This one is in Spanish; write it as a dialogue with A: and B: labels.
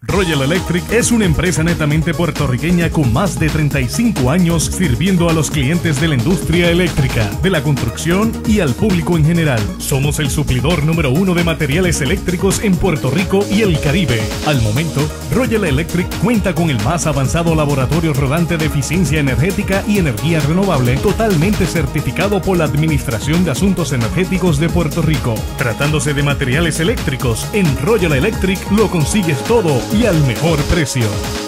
A: Royal Electric es una empresa netamente puertorriqueña con más de 35 años sirviendo a los clientes de la industria eléctrica, de la construcción y al público en general. Somos el suplidor número 1 de materiales eléctricos en Puerto Rico y el Caribe. Al momento, Royal Electric cuenta con el más avanzado laboratorio rodante de eficiencia energética y energía renovable, totalmente certificado por la Administración de Asuntos Energéticos de Puerto Rico. Tratándose de materiales eléctricos, en Royal Electric lo consigues todo y al mejor precio.